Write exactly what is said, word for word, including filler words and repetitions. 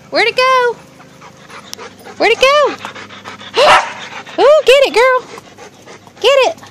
Where'd it go? Where'd it go? Oh, get it, girl. Get it.